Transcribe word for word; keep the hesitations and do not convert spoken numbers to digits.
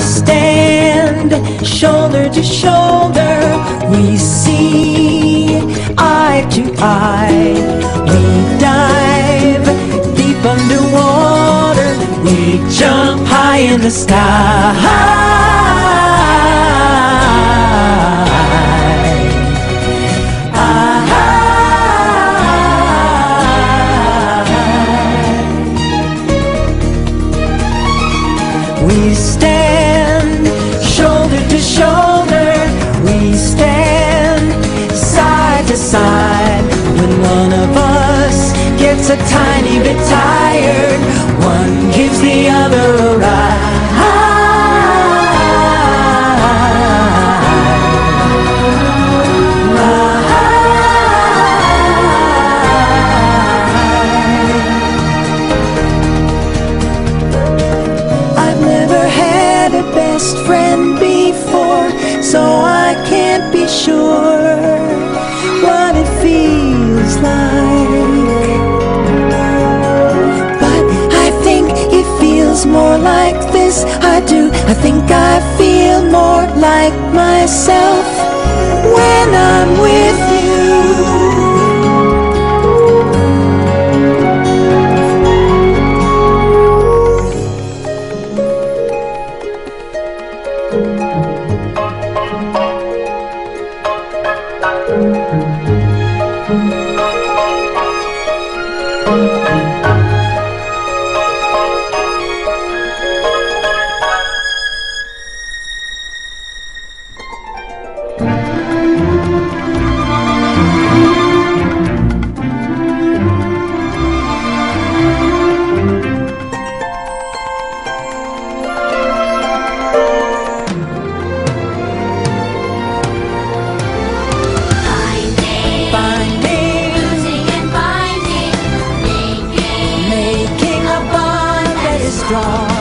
stand shoulder to shoulder, we see eye to eye. We dive deep underwater, we jump high in the sky. We stand shoulder to shoulder, we stand side to side. When one of us gets a tiny bit tired, one gives the other a ride. Best friend before, so I can't be sure what it feels like. But I think it feels more like this. I do, I think I feel more like myself when I'm with you. Strong.